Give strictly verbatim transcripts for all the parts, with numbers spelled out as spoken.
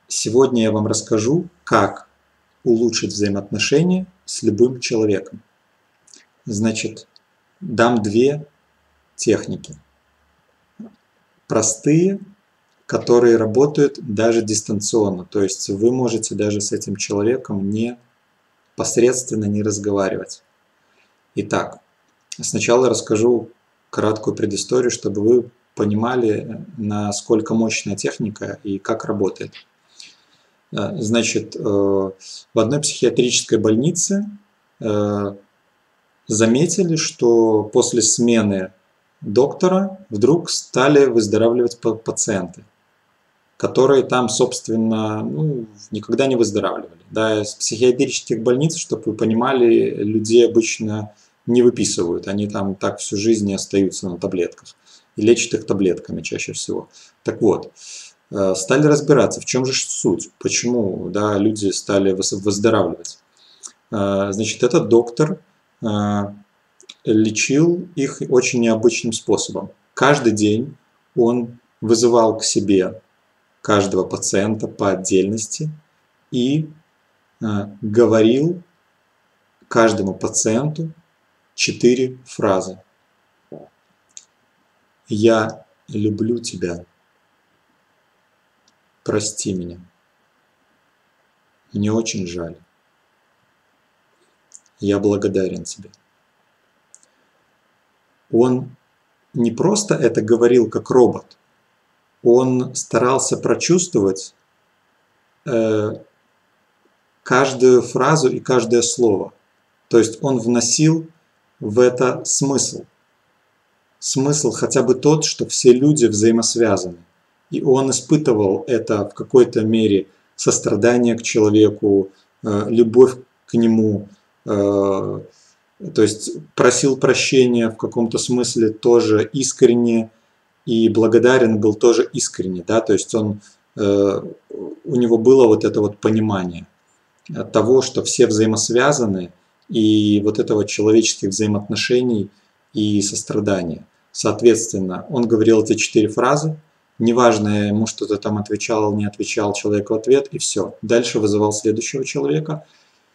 Сегодня я вам расскажу, как улучшить взаимоотношения с любым человеком. Значит, дам две техники. Простые, которые работают даже дистанционно. То есть вы можете даже с этим человеком не посредственно не разговаривать. Итак, сначала расскажу краткую предысторию, чтобы вы понимали, насколько мощная техника и как работает. Значит, в одной психиатрической больнице заметили, что после смены доктора вдруг стали выздоравливать пациенты, которые там, собственно, ну, никогда не выздоравливали. Да, из психиатрических больниц, чтобы вы понимали, людей обычно не выписывают, они там так всю жизнь и остаются на таблетках и лечат их таблетками чаще всего. Так вот, стали разбираться, в чем же суть, почему, да, люди стали выздоравливать. Значит, этот доктор лечил их очень необычным способом. Каждый день он вызывал к себе каждого пациента по отдельности и говорил каждому пациенту четыре фразы. «Я люблю тебя. Прости меня. Мне очень жаль. Я благодарен тебе». Он не просто это говорил как робот, он старался прочувствовать э, каждую фразу и каждое слово. То есть он вносил в это смысл. Смысл хотя бы тот, что все люди взаимосвязаны. И он испытывал это в какой-то мере сострадание к человеку, э, любовь к нему, э, то есть просил прощения в каком-то смысле тоже искренне и благодарен был тоже искренне, да, то есть он, э, у него было вот это вот понимание того, что все взаимосвязаны, и вот этого человеческих взаимоотношений и сострадания. Соответственно, он говорил эти четыре фразы, неважно, ему что-то там отвечал, не отвечал человек в ответ, и все. Дальше вызывал следующего человека,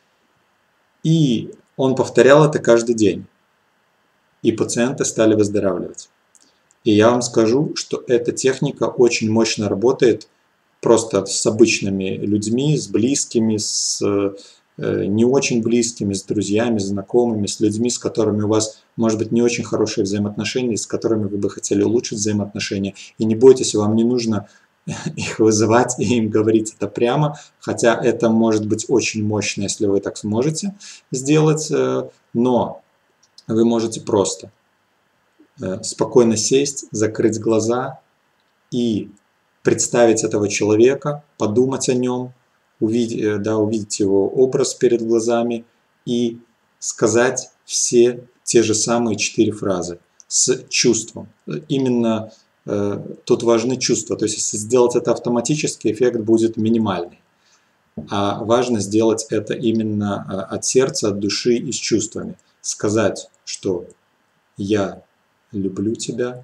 и он повторял это каждый день, и пациенты стали выздоравливать. И я вам скажу, что эта техника очень мощно работает просто с обычными людьми, с близкими, с э, не очень близкими, с друзьями, знакомыми, с людьми, с которыми у вас, может быть, не очень хорошие взаимоотношения, с которыми вы бы хотели улучшить взаимоотношения. И не бойтесь, вам не нужно их вызывать и им говорить это прямо, хотя это может быть очень мощно, если вы так сможете сделать, но вы можете просто спокойно сесть, закрыть глаза и представить этого человека, подумать о нем, увидеть, да, увидеть его образ перед глазами и сказать все те же самые четыре фразы с чувством. Именно э, тут важны чувства, то есть если сделать это автоматически, эффект будет минимальный. А важно сделать это именно от сердца, от души и с чувствами. Сказать, что я люблю тебя,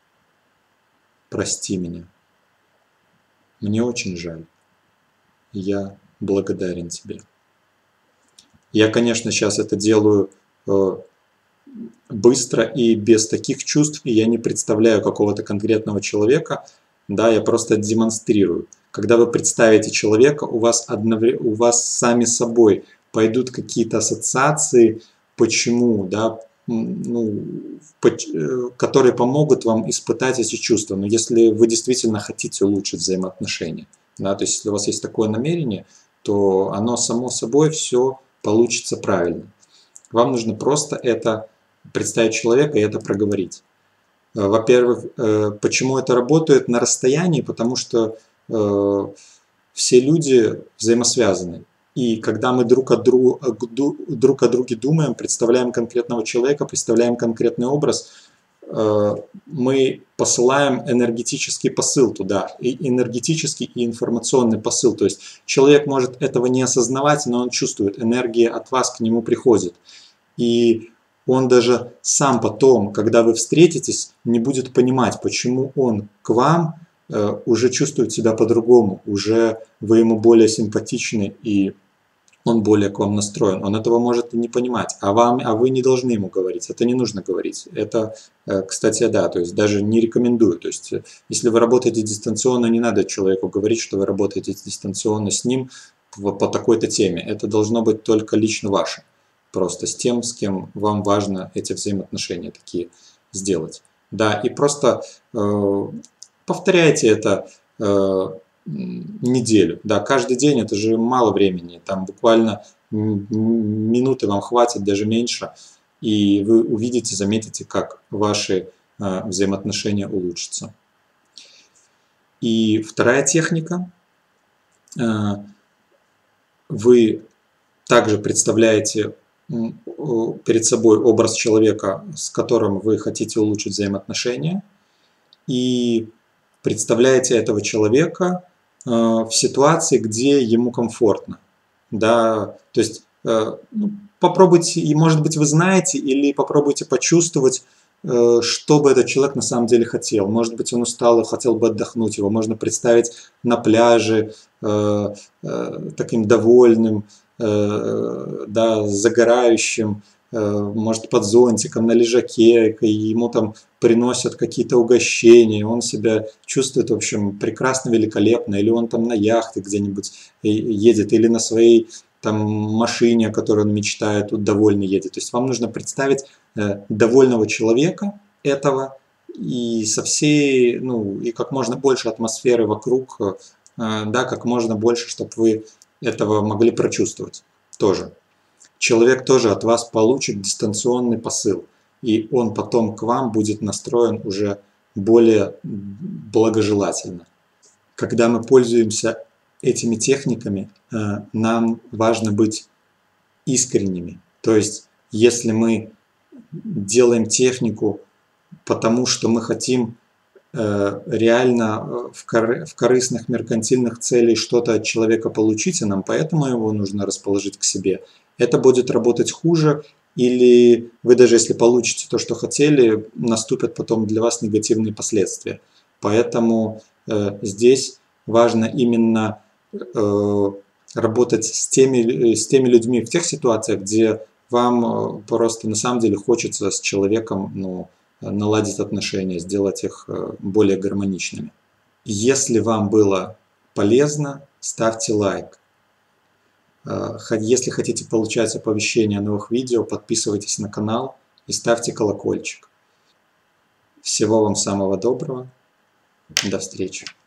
прости меня. Мне очень жаль. Я благодарен тебе. Я, конечно, сейчас это делаю э, быстро и без таких чувств, и я не представляю какого-то конкретного человека, да, я просто демонстрирую. Когда вы представите человека, у вас, одновременно, у вас сами собой пойдут какие-то ассоциации, почему, да, ну, которые помогут вам испытать эти чувства. Но если вы действительно хотите улучшить взаимоотношения, да, то есть если у вас есть такое намерение, то оно само собой все получится правильно. Вам нужно просто это представить человека и это проговорить. Во-первых, почему это работает на расстоянии? Потому что э, все люди взаимосвязаны. И когда мы друг, от друг, друг о друге думаем, представляем конкретного человека, представляем конкретный образ, э, мы посылаем энергетический посыл туда, и энергетический и информационный посыл. То есть человек может этого не осознавать, но он чувствует, энергия от вас к нему приходит. И он даже сам потом, когда вы встретитесь, не будет понимать, почему он к вам уже чувствует себя по-другому, уже вы ему более симпатичны и он более к вам настроен. Он этого может и не понимать, а, вам, а вы не должны ему говорить, это не нужно говорить. Это, кстати, да, то есть даже не рекомендую. То есть если вы работаете дистанционно, не надо человеку говорить, что вы работаете дистанционно с ним по, по такой-то теме. Это должно быть только лично ваше. Просто с тем, с кем вам важно эти взаимоотношения такие сделать. Да, и просто э, повторяйте это э, неделю. Да, каждый день это же мало времени, там буквально минуты вам хватит, даже меньше, и вы увидите, заметите, как ваши э, взаимоотношения улучшатся. И вторая техника. Э, вы также представляете перед собой образ человека, с которым вы хотите улучшить взаимоотношения, и представляете этого человека э, в ситуации, где ему комфортно. Да, то есть э, ну, попробуйте, и может быть вы знаете, или попробуйте почувствовать, э, что бы этот человек на самом деле хотел. Может быть он устал и хотел бы отдохнуть, его можно представить на пляже, э, э, таким довольным, да, загорающим, может под зонтиком, на лежаке, и ему там приносят какие-то угощения, он себя чувствует, в общем, прекрасно, великолепно, или он там на яхте где-нибудь едет, или на своей там машине, о которой он мечтает, тут довольно едет. То есть вам нужно представить довольного человека этого, и со всей, ну, и как можно больше атмосферы вокруг, да, как можно больше, чтобы вы этого могли прочувствовать тоже. Человек тоже от вас получит дистанционный посыл, и он потом к вам будет настроен уже более благожелательно. Когда мы пользуемся этими техниками, нам важно быть искренними. То есть, если мы делаем технику, потому что мы хотим реально в, кор в корыстных меркантильных целей что-то от человека получить, и нам поэтому его нужно расположить к себе, это будет работать хуже, или вы даже если получите то, что хотели, наступят потом для вас негативные последствия. Поэтому э, здесь важно именно э, работать с теми, с теми людьми в тех ситуациях, где вам просто на самом деле хочется с человеком, ну, наладить отношения, сделать их более гармоничными. Если вам было полезно, ставьте лайк. Если хотите получать оповещения о новых видео, подписывайтесь на канал и ставьте колокольчик. Всего вам самого доброго. До встречи.